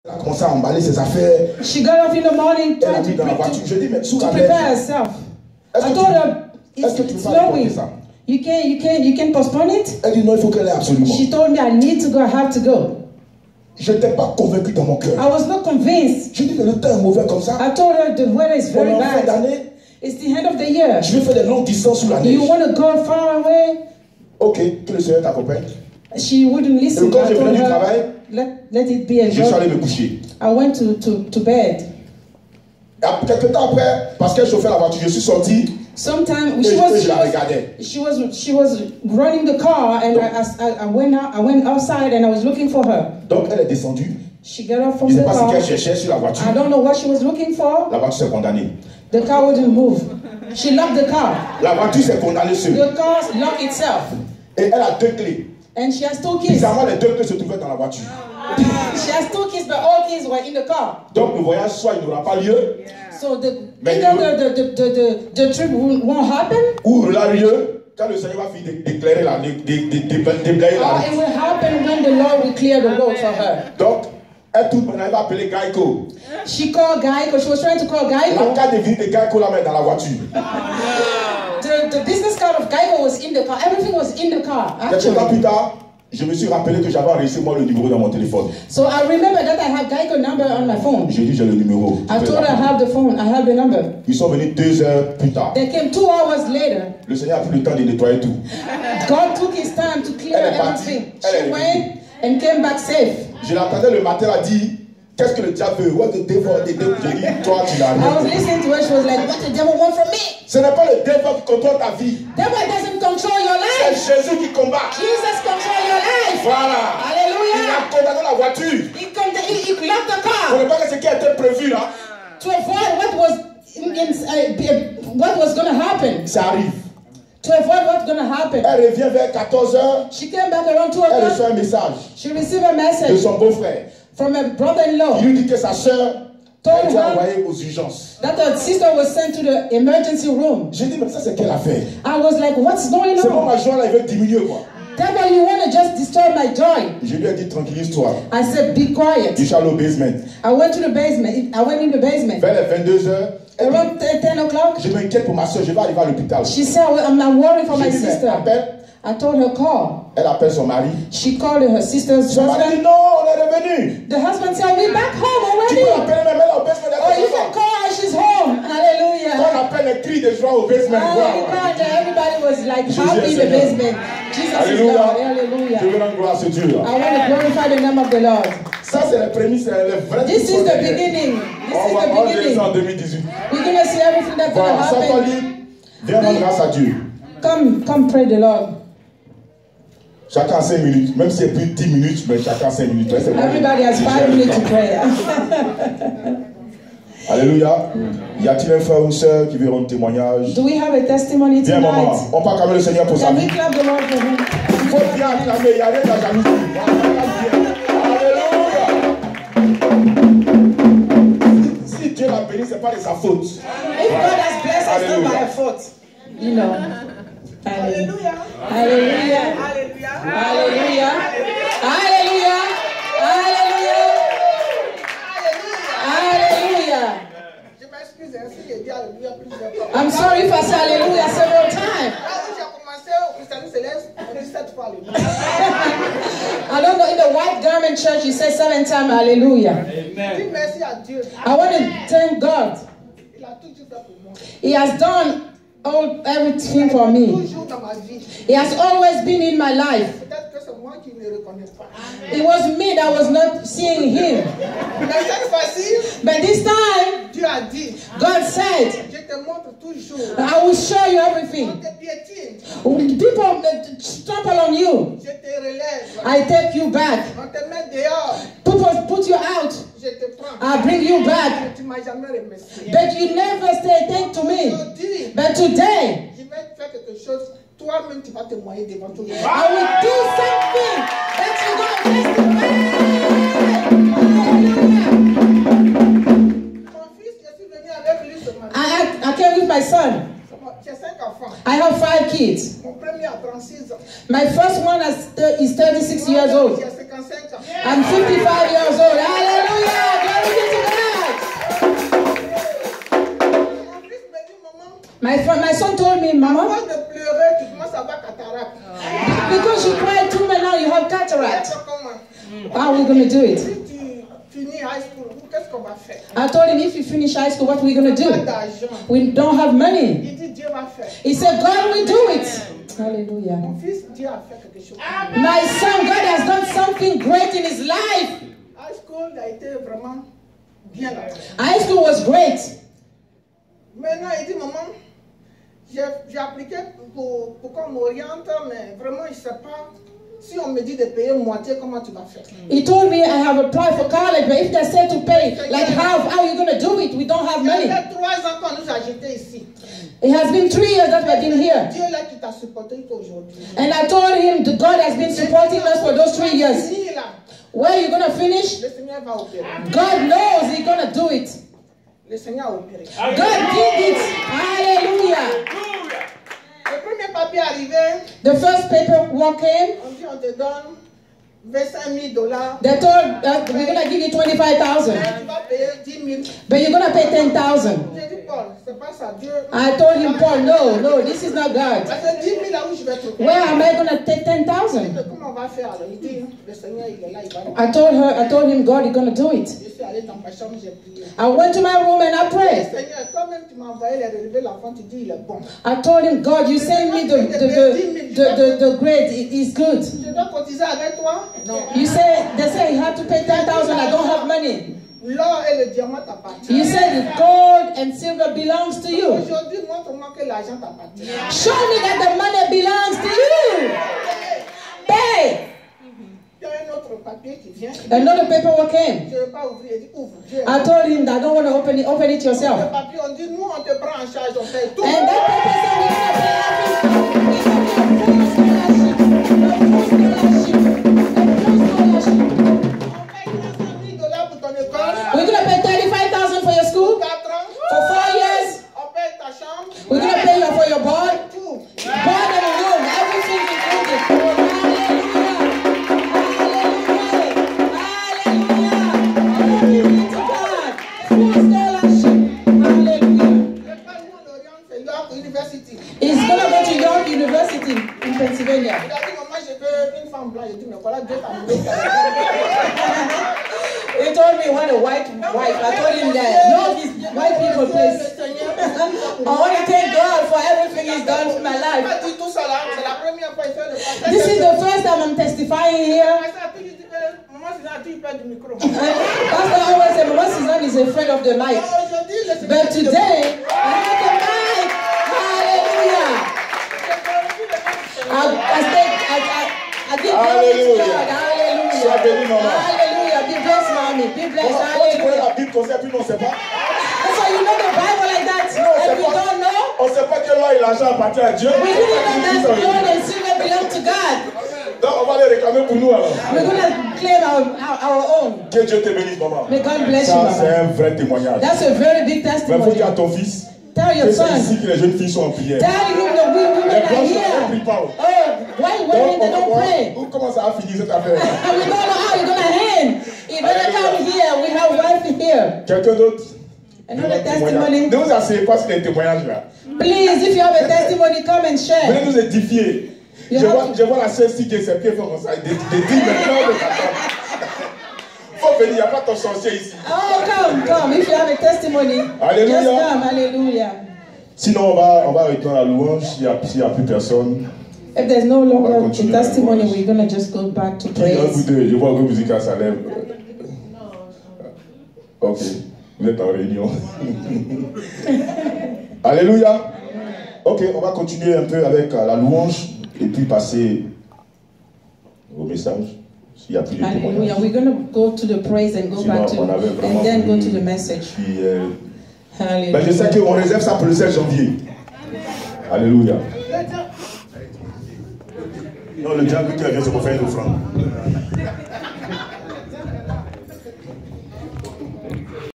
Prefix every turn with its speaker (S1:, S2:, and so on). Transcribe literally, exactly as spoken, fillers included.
S1: Elle a commencé à emballer ses affaires.
S2: She got up in the morning
S1: Elle a
S2: trying
S1: mis
S2: to,
S1: dans la voiture. Je dis, mais sous
S2: to
S1: la
S2: prepare
S1: neige.
S2: herself.
S1: Est-ce
S2: I
S1: que
S2: told
S1: tu-
S2: her, it's,
S1: est-ce que tu
S2: it's
S1: peux pas reporter
S2: snowing.
S1: ça?
S2: You can, you can, you can postpone it.
S1: Elle dit non, il faut qu'elle aille absolument.
S2: She told me I need to go, I have to go.
S1: Je n'étais pas convaincu dans mon cœur.
S2: I was not convinced.
S1: Je dis, mais le temps est mauvais comme ça.
S2: I told her the weather is very
S1: Pendant la fin
S2: bad.
S1: d'année,
S2: It's the end of the year.
S1: je vais faire des longues distances sous la neige.
S2: You want to go far away?
S1: Ok, que le Seigneur t'accompagne.
S2: She wouldn't listen.
S1: Et quand
S2: I
S1: je
S2: told
S1: venais du
S2: her,
S1: travail,
S2: let, let it be a
S1: je suis allé
S2: joke.
S1: me coucher.
S2: I went to, to, to bed.
S1: Et quelques temps après, parce qu'elle chauffait la voiture, je suis sorti
S2: Sometime
S1: et
S2: she
S1: je,
S2: was,
S1: et je
S2: she
S1: la
S2: was
S1: regardais.
S2: she was she was running the car, and I, I, I went out, I went outside and I was looking for her.
S1: Donc elle est descendue.
S2: She got up
S1: Je
S2: from
S1: ne sais
S2: the
S1: pas ce
S2: car.
S1: qu'elle cherchait sur la voiture.
S2: I don't know what she was looking for.
S1: La voiture s'est condamnée.
S2: The car wouldn't move. She locked the car.
S1: La voiture s'est condamnée seule.
S2: The car locked itself,
S1: Et elle a deux clés.
S2: and she has two keys.
S1: Bizarrement, les deux clés se trouvaient dans la voiture.
S2: She has two keys, but all keys were in the car.
S1: Donc le voyage, soit il n'aura pas lieu,
S2: So the
S1: Mais
S2: either the, the, the, the, the trip won't won't happen,
S1: ou il aura lieu quand le Seigneur va finir d'éclairer la, de, de, de, de, déblayer la
S2: or
S1: route.
S2: it will happen when the Lord will clear the road for her.
S1: Donc, elle tout elle va appeler Geico.
S2: She called Geico. She was trying to call
S1: La
S2: Geico.
S1: carte de visite de Geico la met dans la voiture.
S2: The, the business card of Geico was in the car. Everything was in the car,
S1: Quelques temps
S2: actually.
S1: plus tard, je me suis rappelé que j'avais enregistré moi le numéro dans mon téléphone.
S2: So I remember that I have Geico number on my phone.
S1: J'ai dit j'ai le numéro.
S2: I told her I have the phone. I have the number.
S1: Ils sont venus deux heures plus tard.
S2: They came two hours later.
S1: Le Seigneur a pris le temps de nettoyer tout.
S2: God took his time to clear
S1: Elle est partie.
S2: everything.
S1: Elle est
S2: She
S1: revenue.
S2: went and came back safe.
S1: Je l'entendais le matin, elle a dit qu'est-ce que le diable veut? What the devil, the devil. J'ai dit toi tu n'as
S2: I was
S1: rien.
S2: listening to her. She was like, "What the devil want from me?
S1: Ce n'est pas le diable qui contrôle ta vie.
S2: Devil doesn't control your
S1: C'est
S2: life.
S1: Jésus qui combat.
S2: Jesus control your life."
S1: Voilà. Il
S2: Hallelujah.
S1: a condamné la voiture.
S2: He, con- he, he locked the
S1: Pour
S2: car
S1: ne pas que ce qui a été prévu là,
S2: to avoid what was in, in, uh, what was going to happen.
S1: ça arrive.
S2: To avoid what's going to happen.
S1: Elle revient vers quatorze heures.
S2: She came back around two
S1: Elle
S2: o'clock.
S1: reçoit un message
S2: She received a
S1: de
S2: message
S1: son beau-frère.
S2: from her brother-in-law
S1: Il lui dit que sa soeur a été envoyée aux urgences.
S2: that her sister was sent to the emergency room.
S1: J'ai dit, mais ça c'est quelle affaire?
S2: I was like, what's going
S1: C'est bon,
S2: on?
S1: ma joie là, il veut diminuer quoi.
S2: Devil, you want to just disturb my joy.
S1: Je lui ai dit, tranquillise-toi.
S2: I said, be quiet.
S1: Je suis allé au basement.
S2: I went to the basement. I went in the basement.
S1: Vers les vingt-deux heures, elle dit,
S2: Around ten o'clock,
S1: je m'inquiète pour ma soeur, je vais arriver à l'hôpital.
S2: she said, well, I'm not worried for my
S1: J'ai dit, mais
S2: sister.
S1: appelle.
S2: I told her, call.
S1: Elle appelle son mari.
S2: She called her sister's
S1: Son mari dit,
S2: husband.
S1: non, on est revenu.
S2: The husband said, we're back home
S1: Tu peux
S2: already.
S1: l'appeler même, elle est au basement.
S2: Oh, you can
S1: Quand
S2: call her. She's home. Hallelujah.
S1: on appelle les cris de joie au basement,
S2: Oh,
S1: wow.
S2: God, everybody was like
S1: Jesus
S2: happy in the
S1: Seigneur.
S2: basement. Jesus is
S1: Alléluia.
S2: Lord.
S1: Je
S2: Hallelujah.
S1: veux rendre grâce à Dieu.
S2: I want to glorify the name of the Lord.
S1: Ça, c'est les prémices, c'est les vrais.
S2: This is the beginning. This
S1: On
S2: is
S1: va
S2: the
S1: voir ça en
S2: beginning.
S1: deux mille dix-huit.
S2: We're going to see everything that's going to
S1: Voilà, sans ton
S2: happen.
S1: livre, viens rendre grâce à Dieu.
S2: Come, come pray the Lord.
S1: Chacun cinq minutes, même si c'est plus de dix minutes, mais chacun cinq minutes. Ouais, c'est bon.
S2: Everybody has five minutes to pray.
S1: Alléluia. Y a-t-il un frère ou une soeur qui veut rendre témoignage?
S2: Do we have a testimony
S1: Viens, maman.
S2: tonight?
S1: On peut acclamer le Seigneur pour sa
S2: Can
S1: vie.
S2: we clap the Lord for him?
S1: Il faut bien acclamer, il n'y a rien à jalousie. Alléluia. Si Dieu l'a béni, ce n'est pas de sa faute.
S2: If God has blessed us, not by our fault. You know. Hallelujah. Hallelujah.
S3: Alléluia.
S2: Hallelujah. Hallelujah. Hallelujah. Hallelujah.
S3: Je m'excuse, ainsi j'ai dit Alléluia plusieurs fois.
S2: I'm sorry if I say hallelujah several times.
S3: Là où j'ai commencé au christianisme céleste, on dit sept fois Alléluia.
S2: I don't know, in the white garment church, you say seven times hallelujah.
S3: Dis merci à Dieu.
S2: I want to thank God.
S3: Il a tout fait pour moi.
S2: He has done all everything for me.
S3: Toujours dans ma vie.
S2: He has always been in my life.
S3: Peut-être que c'est moi qui ne le reconnais pas.
S2: It was me that was not seeing him.
S3: Mais cette fois-ci,
S2: But this time,
S3: Dieu a dit,
S2: God said,
S3: je te montre toujours.
S2: I will show you
S3: On
S2: everything.
S3: te piétine,
S2: People uh, trample on you.
S3: je te relève.
S2: I take you back.
S3: On te met dehors,
S2: People put you out.
S3: je te prends.
S2: I bring you back.
S3: Tu ne m'as jamais remercié.
S2: But you never say thank to me.
S3: Aujourd'hui,
S2: But today,
S3: je vais faire quelque chose. Toi-même, tu vas témoigner devant tout le monde.
S2: I will do something that you're going to testify.
S3: Mon fils, je suis venu avec lui ce matin.
S2: I, I, I came with my son.
S3: J'ai cinq enfants.
S2: I have five kids.
S3: Mon premier a trente-six ans.
S2: My first one is, is thirty-six years old.
S3: J'ai cinquante-cinq ans.
S2: I'm fifty-five years old. Hallelujah! My friend, my son told me, Mama,
S3: Avant de pleurer, tu commences à avoir cataracte.
S2: because you cried too much now, you have
S3: C'est
S2: cataract.
S3: pas comment.
S2: How are we going to do it?
S3: Si tu finis high school, qu'est-ce qu'on va faire?
S2: I told him, if you finish high school, what are we going to
S3: Pas
S2: do?
S3: d'argent.
S2: We don't have money.
S3: Il dit Dieu va faire.
S2: He said, God will do it. Hallelujah.
S3: Mon fils, Dieu a fait quelque chose.
S2: My son, God has done something great in his life.
S3: High school a été vraiment bien là.
S2: High school was great.
S3: Maintenant, il dit, maman, j'ai j'ai appliqué pour, pour qu'on m'oriente, mais vraiment, il ne sait pas. Si on me dit de payer moitié, comment tu vas faire?
S2: He told me I have applied for college, but if they said to pay, like how, how are you going to do it? We don't have
S3: Il y
S2: money.
S3: a trois ans qu'on nous a jetés ici.
S2: It has been three years that we've been here.
S3: Dieu là qui t'a supporté aujourd'hui.
S2: And I told him that God has been supporting us for those three years.
S3: Fini, là.
S2: Where are you going to finish?
S3: Le Seigneur va opérer.
S2: God knows He's going to do it.
S3: Le Seigneur a opéré.
S2: God did it. Hallelujah.
S3: Le premier papier arrivé,
S2: The first paperwork came.
S3: on dit on te donne vingt-cinq mille dollars.
S2: They told that we're going to give you twenty-five thousand,
S3: Mais tu vas payer dix mille.
S2: but you're going to pay ten thousand.
S3: J'ai dit Paul, c'est pas ça, Dieu.
S2: I told him, Paul, no, no, this is not God.
S3: Parce que dix mille là où je vais trouver.
S2: Where am I going to take ten thousand?
S3: Comment on va faire alors? Il dit, le Seigneur il est là, il va.
S2: I told her, I told him, God, you're going to do it.
S3: Je suis allé dans ma chambre, j'ai prié.
S2: I went to my room and I prayed.
S3: Seigneur, toi-même tu m'as envoyé les relevés l'enfant, tu dis il est bon.
S2: I told him, God, you send me the, the, the, the, the, the grade, it is good.
S3: Je dois cotiser avec toi? Non.
S2: You say, they say you have to pay ten thousand, I don't have money.
S3: L'or et le diamant t'appartiennent.
S2: You say the gold and silver belongs to you.
S3: Aujourd'hui, montre-moi que l'argent t'appartient.
S2: Show me that the money belongs to you. Pay.
S3: Il y a un autre papier qui vient.
S2: Another paperwork came.
S3: Je ne vais pas ouvrir, il dit ouvre. Dieu.
S2: I told him that I don't want to open it, open it
S3: Le
S2: yourself.
S3: papier, on dit nous on te prend en charge, on fait tout.
S2: And that paper said we're going to pay everything. We're going to give full scholarship. A full scholarship. A full scholarship.
S3: On paye trois cent mille dollars pour ton école.
S2: We're going to pay thirty-five thousand for your school.
S3: quatre ans.
S2: For four years.
S3: On paye ta chambre.
S2: We're going to pay you for your board.
S3: Tout.
S2: Board and a room. Everything included. Hallelujah. He's going to go to York University in Pennsylvania.
S3: Il a dit, maman, je veux une femme blanche. J'ai dit, mais voilà, Dieu t'a donné.
S2: He told me he wanted a white wife. I told him that. No, these white people, please. I want to thank God for everything He's done for my life.
S3: C'est la première fois qu'il fait le passage.
S2: This is the first time I'm testifying here.
S3: Maman, c'est là, tu perds du micro.
S2: Pastor always said, Mama Suzanne is afraid of the mic.
S3: Aujourd'hui, le Seigneur.
S2: But today, I have the mic. Hallelujah. I, I, say, I, I, I give glory to God. Hallelujah.
S1: Sois béni, maman.
S2: Hallelujah. Be blessed, mommy. Be blessed.
S1: Quand tu connais
S2: Hallelujah.
S1: la Bible comme ça, puis on ne sait pas.
S2: So you know the Bible like that,
S1: Non, on
S2: and
S1: sait
S2: we
S1: pas.
S2: don't know.
S1: On ne sait pas que l'or et l'argent appartiennent à Dieu.
S2: We didn't know that gold and silver belong to God.
S1: Donc on va les réclamer pour nous alors.
S2: We're going to claim our, our, our own.
S1: Que Dieu te bénisse, maman.
S2: May God bless you,
S1: Ça, c'est
S2: Mama.
S1: un vrai témoignage.
S2: That's a very big
S1: Mais il faut
S2: testimony.
S1: dire à ton fils
S2: Tell
S1: que
S2: your
S1: c'est
S2: son.
S1: ici que les jeunes filles sont en prière.
S2: Tell him the women
S1: Les
S2: are
S1: blanches ne prient
S2: here.
S1: pas.
S2: Oh, why
S1: Donc,
S2: women they
S1: on va
S2: don't
S1: voir
S2: pray?
S1: où- comment ça va finir cette affaire.
S2: And we don't know how you're going to end. You better come here. We have wife here.
S1: Quelqu'un d'autre?
S2: Another testimony.
S1: Ne vous asseyez pas sur les témoignages là.
S2: Please, if you have a testimony, come and
S1: Venez
S2: share.
S1: nous édifier.
S2: You
S1: Je
S2: have
S1: vois,
S2: to-
S1: je vois la sœur ici qui est ses pieds font comme ça. Des, des dix maintenant de faut venir, il n'y a pas ton sorcier ici.
S2: Oh, come, come. If you have a testimony,
S1: Hallelujah.
S2: just come. Hallelujah.
S1: Sinon, on va, on va retourner à la louange s'il n'y a, s'il y a plus personne.
S2: If there's no
S1: On va
S2: longer a
S1: continuer à
S2: testimony,
S1: louange.
S2: we're going to just go back to
S1: Qui un vous
S2: praise.
S1: deux, je vois que musique à sa lèvre. Ok, vous êtes en réunion. Alléluia. Ok, on va continuer un peu avec euh, la louange et puis passer au message. S'il n'y a plus de
S2: Hallelujah.
S1: témoignages.
S2: We're going to go to the praise and go
S1: Sinon,
S2: back to,
S1: on avait vraiment
S2: and then go
S1: voulu-
S2: to the message.
S1: Puis, euh,
S2: Hallelujah.
S1: ben, je sais qu'on réserve ça pour le sept janvier. Alléluia. Non, le diable qui vient, c'est pour faire une offrande.